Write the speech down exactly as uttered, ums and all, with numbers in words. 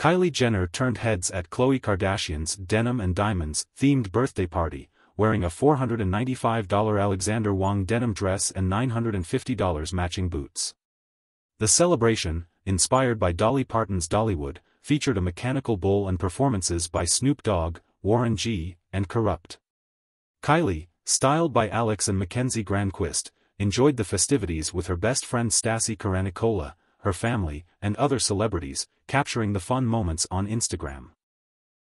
Kylie Jenner turned heads at Khloé Kardashian's denim and diamonds themed birthday party, wearing a four hundred ninety-five dollar Alexander Wang denim dress and nine hundred fifty dollar matching boots. The celebration, inspired by Dolly Parton's Dollywood, featured a mechanical bull and performances by Snoop Dogg, Warren G, and Corrupt. Kylie, styled by Alex and Mackenzie Granquist, enjoyed the festivities with her best friend Stassi Caranicola, her family, and other celebrities, capturing the fun moments on Instagram.